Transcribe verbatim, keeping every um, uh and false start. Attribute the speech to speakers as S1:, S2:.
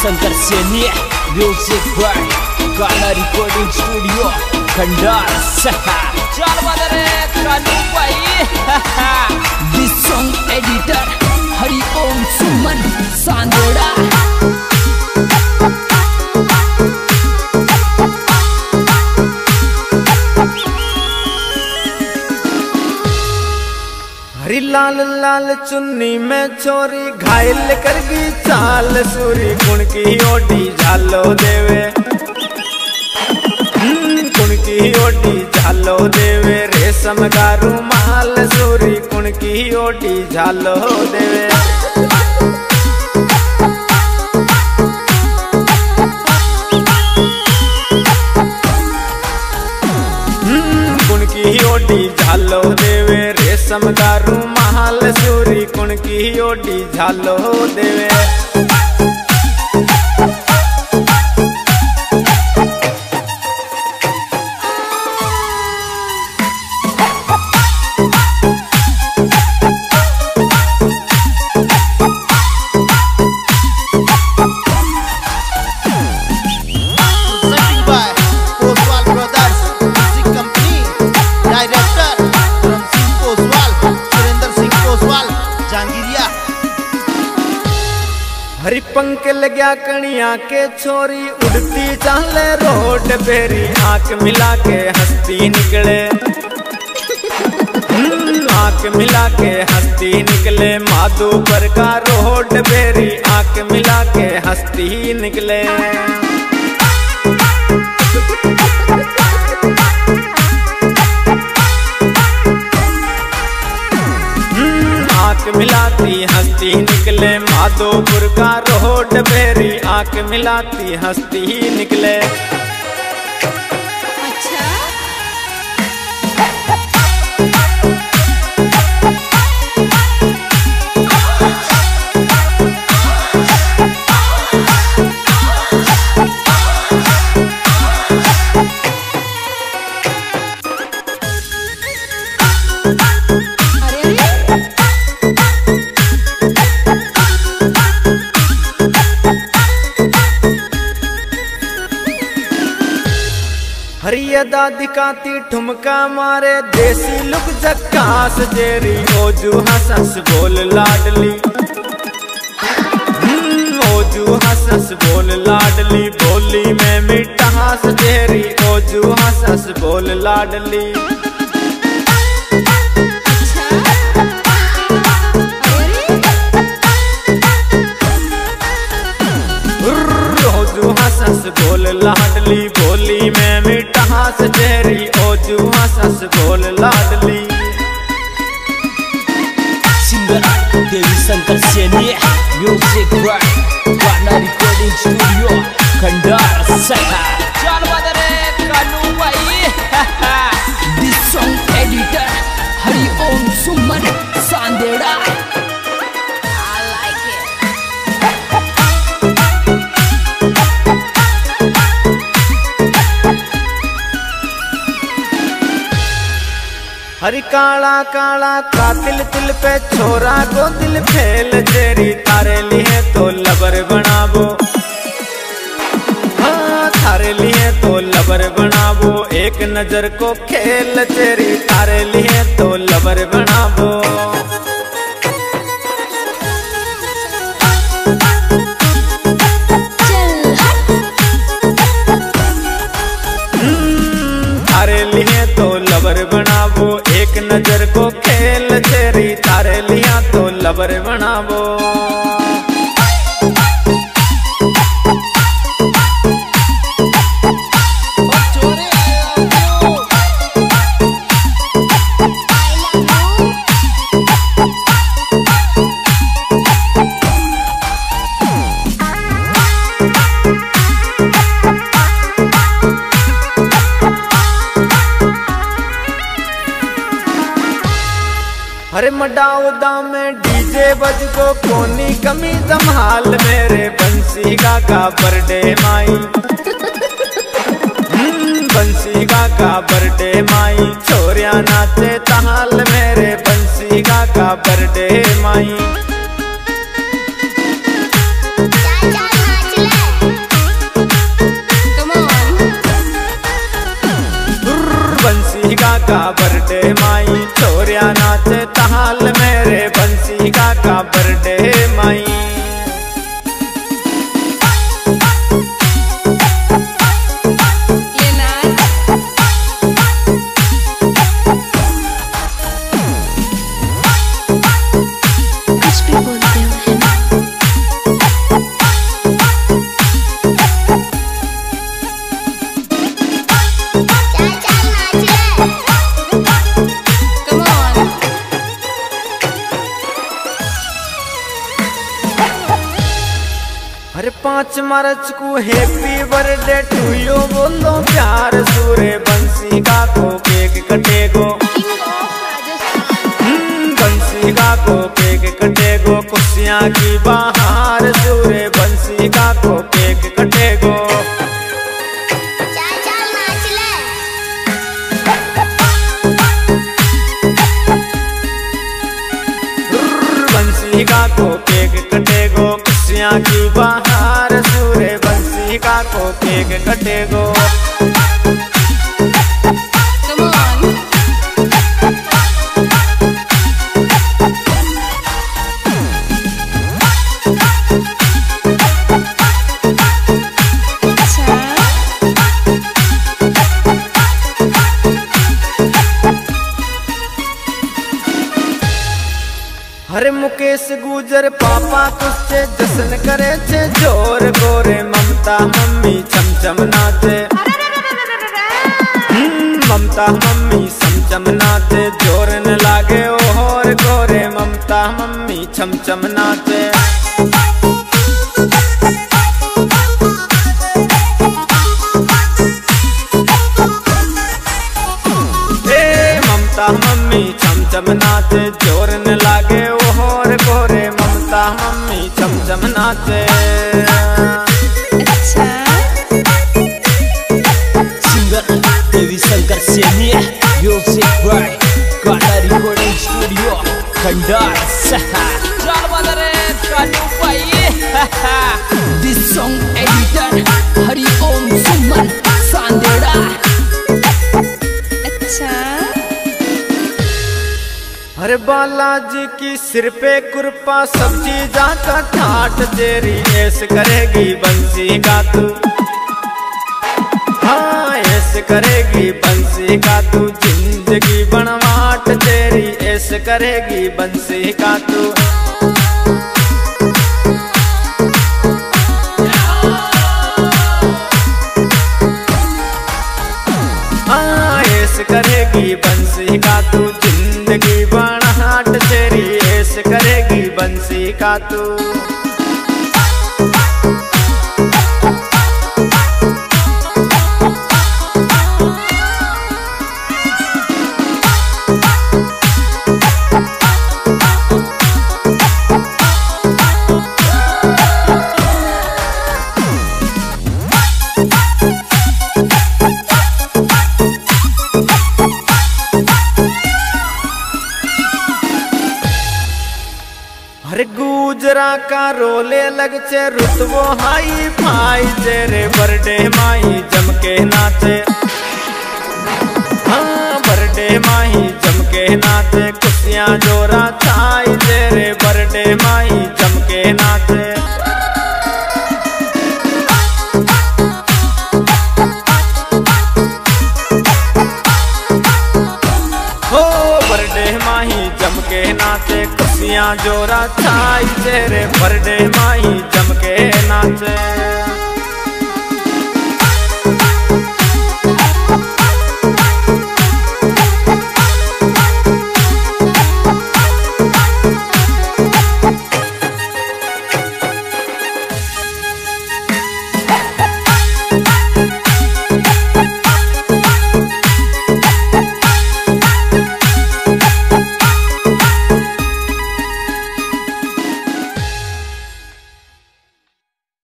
S1: Shankar Saini music by Gana recording studio Khandar चार बदरे कानू भाई this song editor Hariom Suman Sandera.
S2: हरी लाल लाल चुन्नी में छोरी घायल करगी चाल सूरी गुण की ओडी झालो देवे गुण की ओडी झालो देवे रेशम का रुमाल सूरी गुण की ओडी झालो देवे। गुण की ओडी झालो देवे रेशम का रुमाल सूरी कुण की ओडी झालो देवे। हरी पंख लग्या कणिया के छोरी उड़ती चाले रोड बेरी आंख मिला के हंसती निकले आंख मिला के हंसती निकले माधोपुर का रोड बेरी आंख मिला के हंसती निकले। आंख मिलाती हंसती निकले माधोपुर का रोड बेरी आंख मिलाती हंसती निकले। हरिया दादी काती ठुमका मारे देसी लुक जक्कास जेरी ओजू हंसस बोल लाडली ओजू हंसस बोल लाडली बोली में मिठास जेरी ओजू हंसस बोल लाडली। ओजू हंसस बोल लाडली बोली में मिठास जेरी ओजू हंसस बोल लाडली।
S1: Singer Devi Shankar Saini music by Gana recording studio Khandar चार बदरे कानू भाई this song editor Hariom Suman Sandera.
S2: हरी काला काला कातिल तिल पे छोरा को दिल फेल जेरी तारे लिए तो लबर बनाबो हाँ तारे लिए तो लबर बनाबो एक नजर को खेल जेरी तारे लिए तो लबर बनाबो। तारे लिए तो लबर बनाबो एक नजर को खेल तेरी तारे लिया तो लबर बनाबो। अरे मडाउदा में डीजे बज को कोनी कमी जमाल मेरे बंसी का का बर्थडे माई बंसी का का बर्थडे माई छोरिया नाचे ताल मेरे बंसी का का बर्थडे माई।
S3: चाचा नाच ले।
S2: छोरिया नाचे ताल मेरे बंसी का का बर्थडे माई। अरे पाँच मार्च को हैप्पी बर्थडे टू यू बोलो प्यार सूरे बंसी का को केक कटेगो। बंसी का को केक कटेगो खुशियाँ की बाहर सूरे बंसी का को केक कटेगो। बंसी का को केक कटेगो खुशियाँ की बाहर सूरे बंसी का को केक कटेगो। अरे मुकेश गुजर पापा कुछ जश्न करे छे जोर गोरे ममता मम्मी चमचम नाचे। ममता मम्मी चमचम नाचे जोर न लागे और गोरे ममता मम्मी चमचम नाचे। ए ममता मम्मी चमचम नाचे जोर न लागे और गोरे ममता मम्मी चमचम नाचे।
S1: अच्छा singer Devi Shankar Saini music by Gana recording studio Khandar चल बदरे कानू भाई। This song editor Hari Om Suman Sandera. अच्छा
S2: अरे बालाजी की सिर पे कृपा सब चीजा का ठाट तेरी ऐस करेगी बंसी का तू। हाँ ऐस करेगी बंसी का तू जिंदगी बनवाट तेरी ऐस करेगी बंसी का तू। हाँ ऐस करेगी बंसी का तू जिंदगी बनहाट तेरी ऐस करेगी बंसी का तू। अरे गुजरा का रोले लग चे रुतवो हाई फाई तेरे बर्थडे माही जम के नाचे। हाँ बर्थडे माही जम के नाचे खुशियाँ जोरा छाई तेरे बर्थडे माही जम के नाचे। हो बर्थडे माही जम के नाचे खुशियाँ जोरा छाई तेरे बर्थडे माही जम के नाचे।